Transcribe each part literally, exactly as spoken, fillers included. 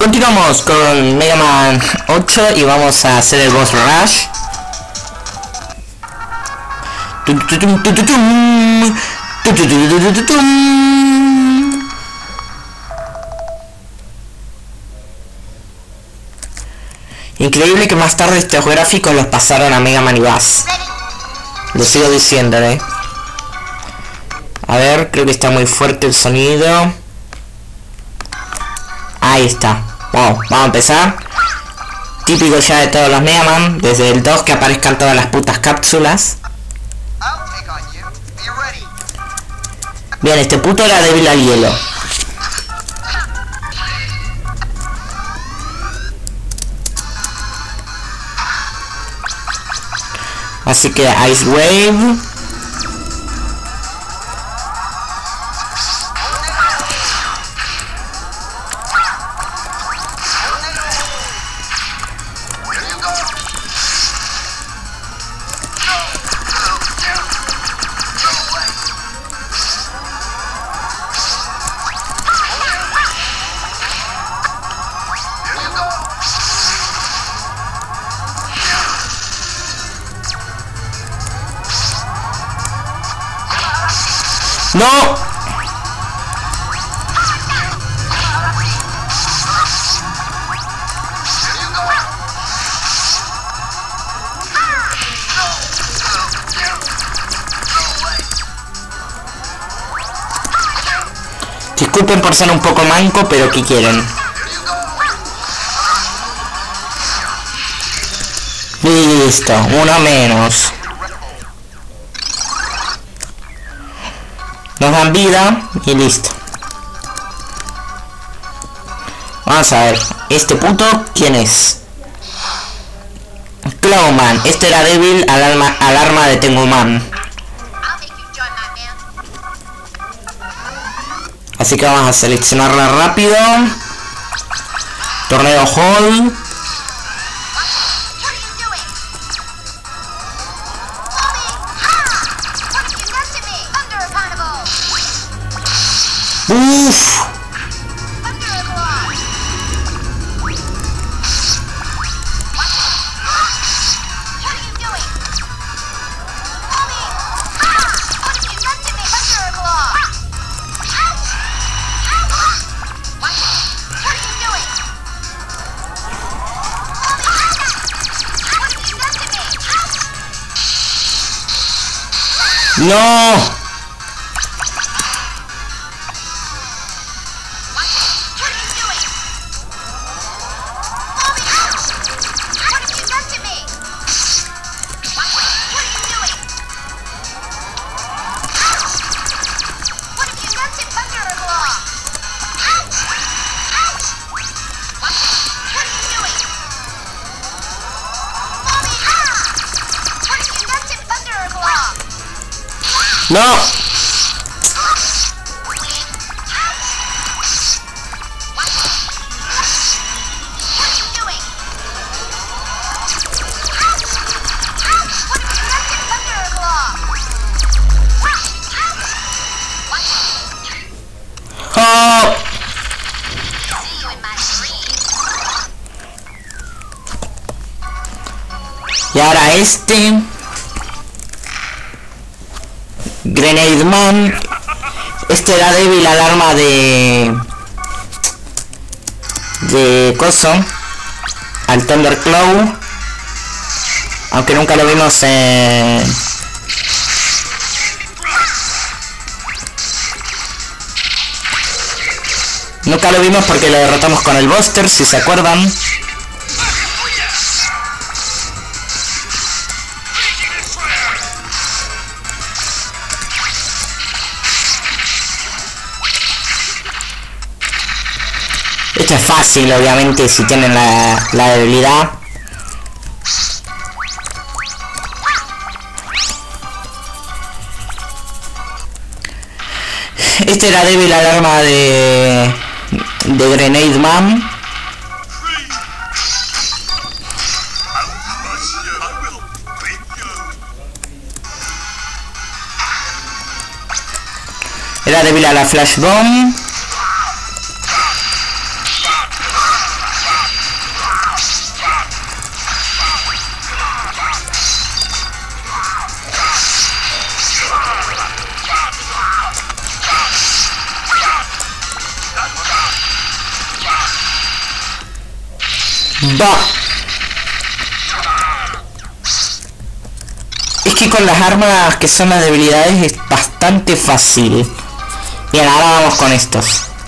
Continuamos con Mega Man ocho y vamos a hacer el boss rush. Increíble que más tarde estos gráficos los pasaron a Mega Man y Bass. Lo sigo diciendo, eh. A ver, creo que está muy fuerte el sonido. Ahí está. Wow, vamos a empezar. Típico ya de todos los Mega Man, desde el dos que aparezcan todas las putas cápsulas. Bien, este puto era débil al hielo. Así que Ice Wave. ¡No! Disculpen por ser un poco manco, pero ¿qué quieren? Listo, uno menos. Nos dan vida y listo. Vamos a ver. Este puto, ¿quién es? Clawman. Este era débil al arma, al arma de Tenguman. Así que vamos a seleccionarla rápido. Torneo Hall. Uff. No. No. Oh. Y ahora este Grenade Man. Este era débil al arma de de coso, al Thunderclaw, aunque nunca lo vimos en nunca lo vimos porque lo derrotamos con el Buster, si se acuerdan. Esto es fácil, obviamente, si tienen la, la debilidad. Este era débil al arma de, de Grenade Man. Era débil a la Flash Bomb. Va. Es que con las armas que son las debilidades es bastante fácil. Bien, ahora vamos con estos.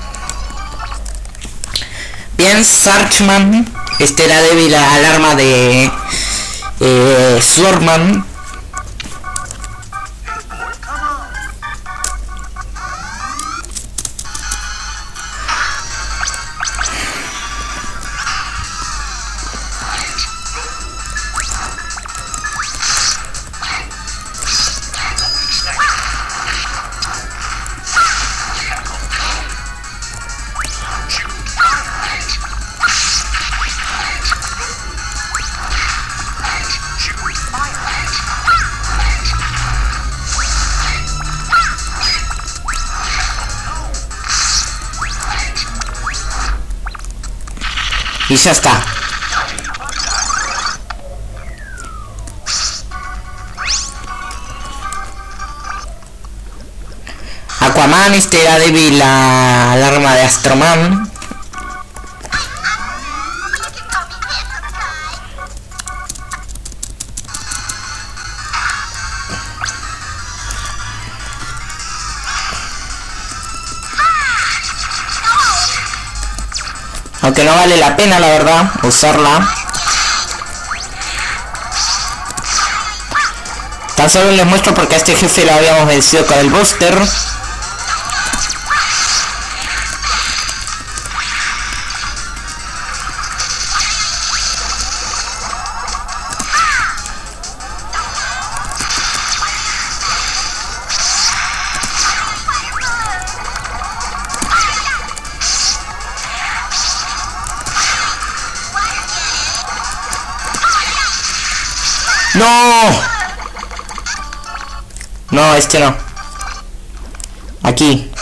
Bien, Sarchman. Este era débil al arma de eh, Swordman. Y ya está. Aquaman, este era débil al arma de Astroman. Aunque no vale la pena, la verdad, usarla. Tan solo les muestro porque a este jefe lo habíamos vencido con el Buster. ¡No! No, este no. Aquí.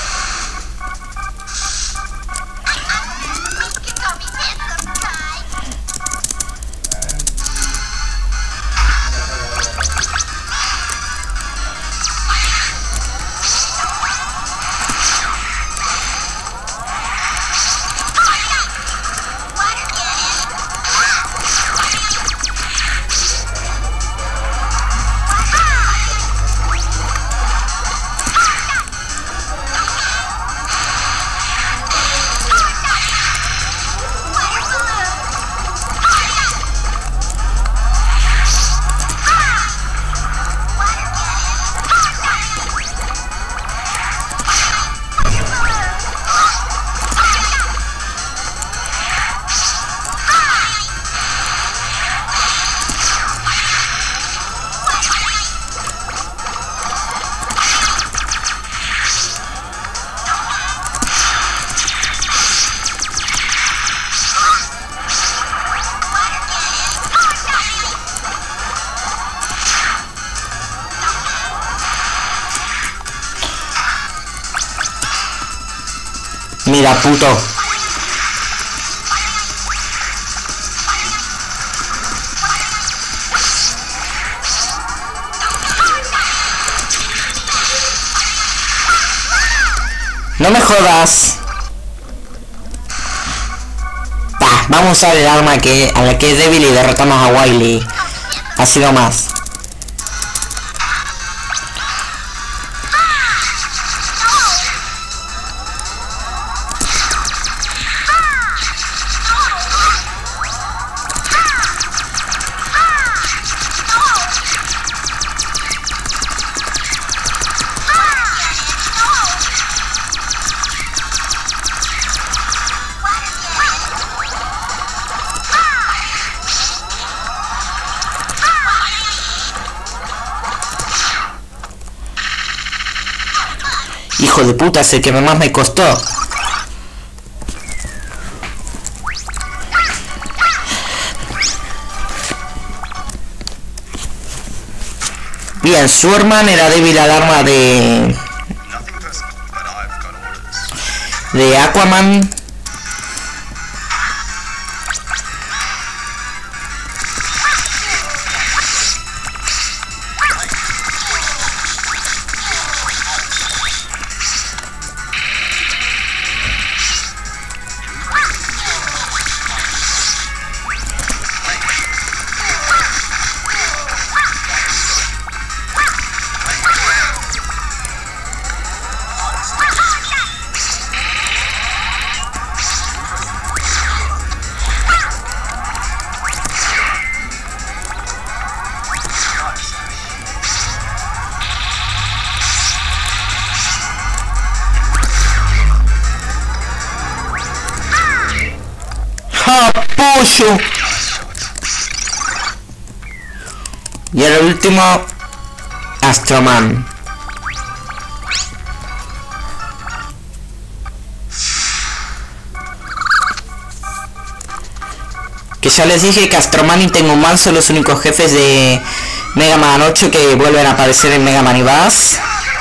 Mira, puto. No me jodas. Bah, vamos a usar el arma que, a la que es débil y derrotamos a Wily. Así nomás. Hijo de puta, es el que más me costó. Bien, Swordman era débil al arma de... de Aquaman. ¡Ja, pollo! Y el último, Astroman. Que ya les dije que Astroman y Tengu Man son los únicos jefes de Mega Man ocho que vuelven a aparecer en Mega Man y Bass.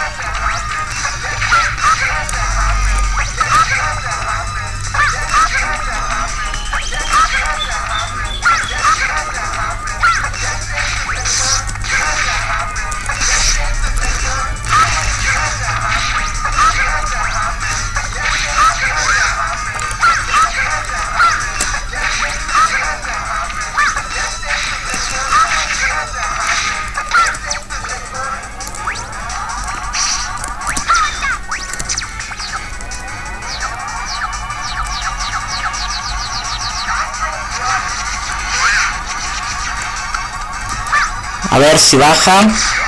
A ver si baja.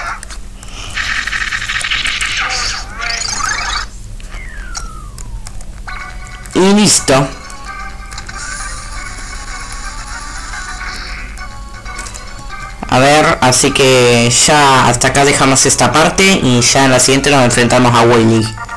Y listo. A ver, así que ya hasta acá dejamos esta parte y ya en la siguiente nos enfrentamos a Wily.